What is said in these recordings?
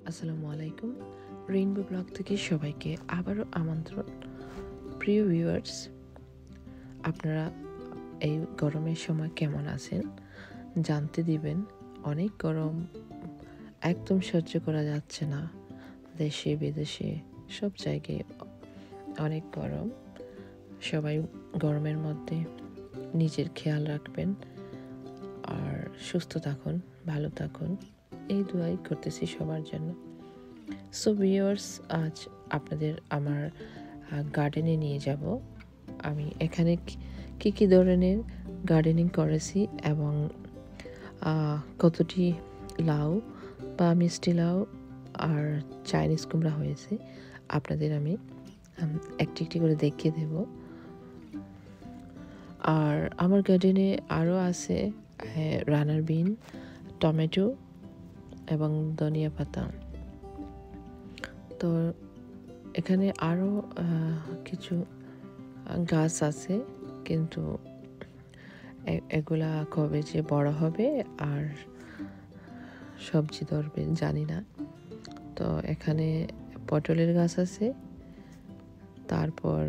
আসসালামু আলাইকুম। Rainbow blog থেকে সবাইকে আবারও আমন্ত্রণ। প্রিয় ভিউয়ার্স, আপনারা এই গরমের সময় কেমন আছেন জানতে দিবেন। অনেক গরম, একদম সহ্য করা যাচ্ছে না। দেশে বিদেশে সব জায়গায় অনেক গরম। সবাই গরমের মধ্যে নিজের খেয়াল রাখবেন আর সুস্থ থাকুন, ভালো থাকুন, এই দোয়াই করতেছি সবার জন্য। সো ভিউয়ার্স, আজ আপনাদের আমার গার্ডেনে নিয়ে যাব। আমি এখানে কি কি ধরনের গার্ডেনিং করেছি এবং কতটি লাউ বা মিষ্টি লাউ আর চাইনিজ কুমড়া হয়েছে আপনাদের আমি একটি একটি করে দেখিয়ে দেব। আর আমার গার্ডেনে আরও আছে রানার বিন, টমেটো এবং ধনিয়া পাতা। তো এখানে আরও কিছু গাছ আছে, কিন্তু এগুলা কবে যে বড় হবে আর সবজি ধরবে জানি না। তো এখানে পটলের গাছ আছে, তারপর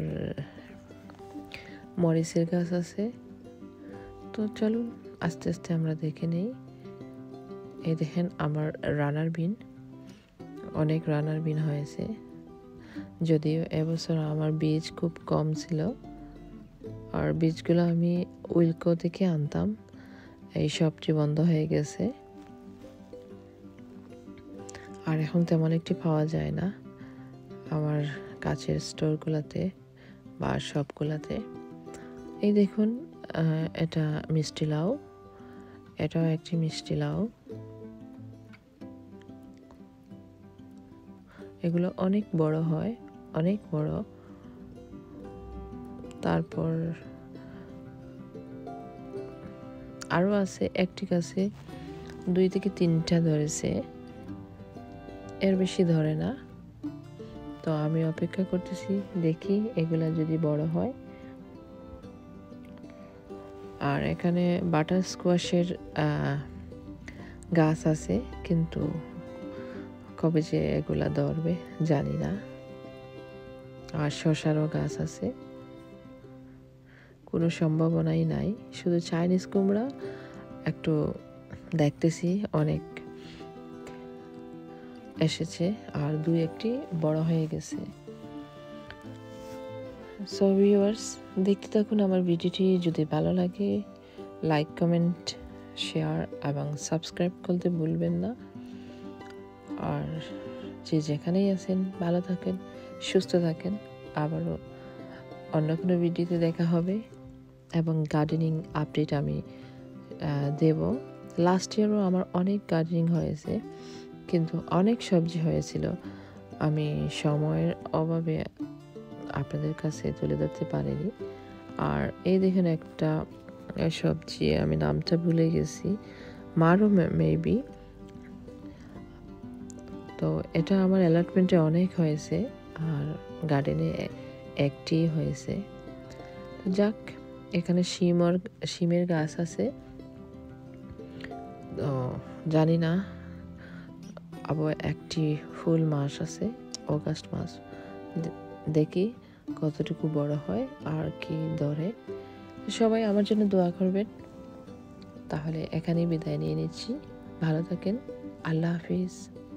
মরিচের গাছ আছে। তো চলুন আস্তে আস্তে আমরা দেখে নেই। এই দেখেন আমার রানার বিন, অনেক রানার বিন হয়েছে। যদিও এবছর আমার বীজ খুব কম ছিল, আর বীজগুলো আমি উইলকো থেকে আনতাম, এই সবটি বন্ধ হয়ে গেছে আর এখন তেমন একটি পাওয়া যায় না আমার কাছের স্টোরগুলোতে বা শপগুলোতে। এই দেখুন, এটা মিষ্টি লাউ, এটাও একটি মিষ্টি লাউ। এগুলো অনেক বড় হয়, অনেক বড়। তারপর আরও আছে, একটি গাছে 2 থেকে 3টা ধরেছে, এর বেশি ধরে না। তো আমি অপেক্ষা করতেছি, দেখি এগুলা যদি বড় হয়। আর এখানে বাটার স্কোয়াশের গাছ আছে, কিন্তু কবে যে এগুলা ধরবে জানি না। আর শসারও গাছ আছে, কোনো সম্ভাবনাই নাই। শুধু চাইনিজ কুমড়া একটু দেখতেছি অনেক এসেছে, আর 2-1টি বড় হয়ে গেছে। সো ভিউয়ার্স, দেখতে থাকুন আমার ভিডিওটি। যদি ভালো লাগে লাইক, কমেন্ট, শেয়ার এবং সাবস্ক্রাইব করতে ভুলবেন না। আর যে যেখানেই আছেন ভালো থাকেন, সুস্থ থাকেন। আবারও অন্য কোনো ভিডিওতে দেখা হবে এবং গার্ডেনিং আপডেট আমি দেব। লাস্ট ইয়ারও আমার অনেক গার্ডেনিং হয়েছে, কিন্তু অনেক সবজি হয়েছিল, আমি সময়ের অভাবে আপনাদের কাছে তুলে ধরতে পারিনি। আর এই দেখেন একটা সবজি, আমি নামটা ভুলে গেছি, মারও মেবি। তো এটা আমার অ্যালটমেন্টে অনেক হয়েছে, আর গার্ডেনে একটি হয়েছে। তো যাক, এখানে শিমের গাছ আছে, জানি না। আবার একটি ফুল মাস আছে, অগাস্ট মাস, দেখি কতটুকু বড় হয় আর কি ধরে। সবাই আমার জন্য দোয়া করবেন। তাহলে এখানেই বিদায় নিয়ে নিচ্ছি। ভালো থাকেন, আল্লাহ হাফিজ।